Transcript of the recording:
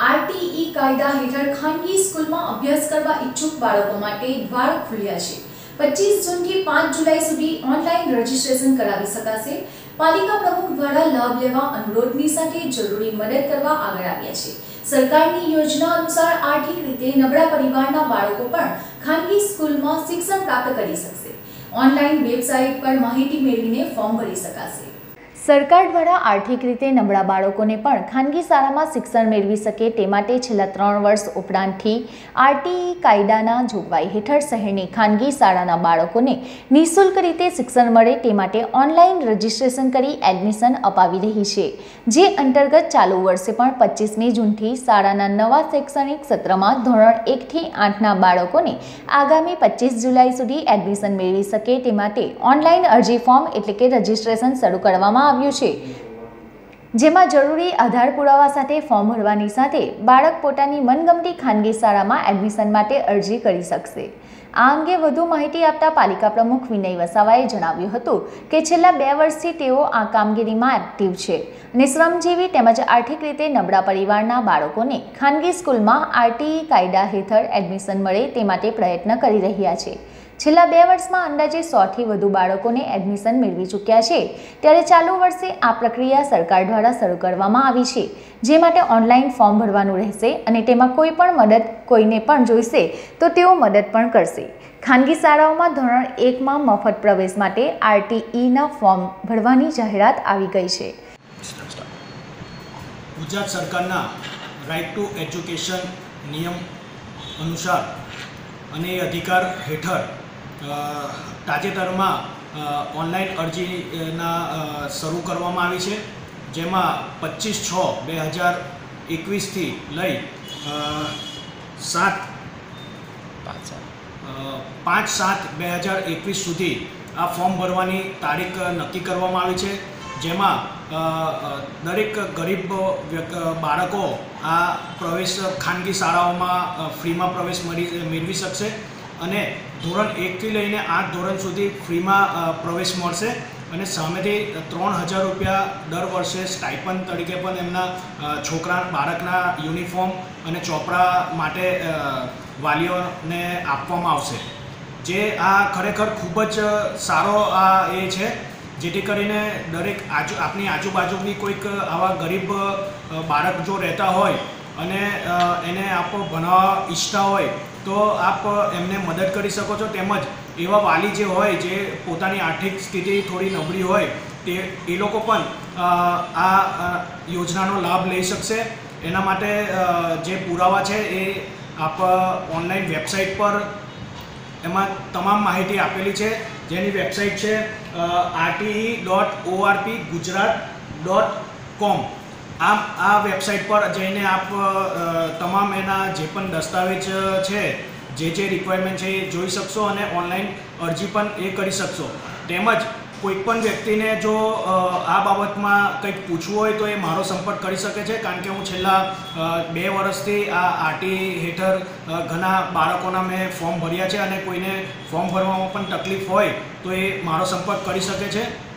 RTE કાયદા હેઠળ ખાનગી સ્કૂલમાં અભ્યાસ કરવા ઈચ્છુક બાળકો માટે દ્વાર ખુલ્યા છે। 25 જૂનથી 5 જુલાઈ સુધી ઓનલાઈન રજીસ્ટ્રેશન કરાવી શકાશે। પાલિકા પ્રમુખ દ્વારા લાભ લેવા અનુરોધની સાથે જરૂરી મદદ કરવા આગળ આવ્યા છે। સરકારની યોજના અનુસાર આર્થિક રીતે નબળા પરિવારના બાળકો પણ ખાનગી સ્કૂલમાં શિક્ષણ પ્રાપ્ત કરી શકશે। ઓનલાઈન વેબસાઇટ પર માહિતી મેળવીને ફોર્મ ભરી શકાશે। સરકાર દ્વારા આર્થિક રીતે નબળા બાળકોને પણ ખાનગી શાળામાં શિક્ષણ મેળવી શકે તે માટે છેલ્લા 3 વર્ષ ઉપરાંતથી આરટીઈ કાયદાના જોગવાઈ હેઠળ શહેરની ખાનગી શાળાના બાળકોને નિઃશુલ્ક રીતે શિક્ષણ મળે તે માટે ઓનલાઈન રજીસ્ટ્રેશન કરી એડમિશન અપાવી રહી છે। જે અંતર્ગત ચાલુ વર્ષે પણ 25મી જૂનથી શાળાના નવા શૈક્ષણિક સત્રમાં ધોરણ 1 થી 8ના બાળકોને આગામી 25 જુલાઈ સુધી એડમિશન મેળવી શકે તે માટે ઓનલાઈન અરજી ફોર્મ એટલે કે રજીસ્ટ્રેશન શરૂ કરવામાં આવ્યું છે। જેમાં જરૂરી આધાર પુરાવા સાથે ફોર્મ ભરવાની સાથે બાળક પોતાની મનગમતી ખાનગી શાળામાં એડમિશન માટે અરજી કરી શકશે। આ અંગે વધુ માહિતી આપતા પાલિકા પ્રમુખ વિનય વસાવાએ જણાવ્યું હતું કે છેલ્લા 2 વર્ષથી તેઓ આ કામગીરીમાં એક્ટિવ છે અને શ્રમજીવી તેમજ આર્થિક રીતે નબળા પરિવારના બાળકોને ખાનગી સ્કૂલમાં આરટીઈ કાયદા હેઠળ એડમિશન મળે તે માટે પ્રયત્ન કરી રહ્યા છે। છેલ્લા 2 વર્ષમાં અંદાજે 100થી વધુ બાળકોને એડમિશન મેળવી ચૂક્યા છે। ત્યારે ચાલુ વર્ષે આ પ્રક્રિયા સરકાર દ્વારા શરૂ કરવામાં આવી છે, જે માટે ઓનલાઈન ફોર્મ ભરવાનું રહેશે અને તેમાં કોઈ પણ મદદ કોઈને પણ જોઈશે તો તેઓ મદદ પણ કરશે। ખાનગી શાળાઓમાં ધોરણ 1માં મફત પ્રવેશ માટે આરટીઈના ફોર્મ ભરવાની જાહેરાત આવી ગઈ છે। ગુજરાત સરકારના રાઇટ ટુ એજ્યુકેશન નિયમ અનુસાર અને અધિકાર હેઠળ તાજેતરમાં ઓનલાઈન અરજીના શરૂ કરવામાં આવી છે, જેમાં 25/6/2021થી લઈ 5/7/2021 સુધી આ ફોર્મ ભરવાની તારીખ નક્કી કરવામાં આવી છે। જેમાં દરેક ગરીબ બાળકો આ પ્રવેશ ખાનગી શાળાઓમાં ફ્રીમાં પ્રવેશ મેળવી શકશે અને ધોરણ 1થી લઈને 8 ધોરણ સુધી ફ્રીમાં પ્રવેશ મળશે અને સામેથી 3000 રૂપિયા દર વર્ષે સ્ટાઇપન્ડ તરીકે પણ એમના બાળકના યુનિફોર્મ અને ચોપડા માટે વાલીઓને આપવામાં આવશે। જે આ ખરેખર ખૂબ જ સારો એ છે, જેથી કરીને દરેક આપની આજુબાજુની કોઈક આવા ગરીબ બાળક જો રહેતા હોય અને એને આપ ભણાવવા ઈચ્છતા હોય તો આપ એમને મદદ કરી શકો છો। તેમજ એવા વાલી જે હોય જે પોતાની આર્થિક સ્થિતિ થોડી નબળી હોય એ લોકો પણ આ યોજનાનો લાભ લઈ શકશે। એના માટે જે પુરાવા છે એ આપ ઓનલાઈન વેબસાઇટ પર એમાં તમામ માહિતી આપેલી છે, જેની વેબસાઇટ છે rte.org.gujarat.com। આ વેબસાઇટ પર જઈને આપ તમામ એના જે પણ દસ્તાવેજ છે, જે રિક્વાયરમેન્ટ છે એ જોઈ શકશો અને ઓનલાઈન અરજી પણ એ કરી શકશો। તેમજ કોઈપણ વ્યક્તિને જો આ બાબતમાં કંઈક પૂછવું હોય તો એ મારો સંપર્ક કરી શકે છે, કારણ કે હું છેલ્લા 2 વર્ષથી આ આરટીઈ હેઠળ ઘણા બાળકોના મેં ફોર્મ ભર્યા છે અને કોઈને ફોર્મ ભરવામાં પણ તકલીફ હોય તો એ મારો સંપર્ક કરી શકે છે।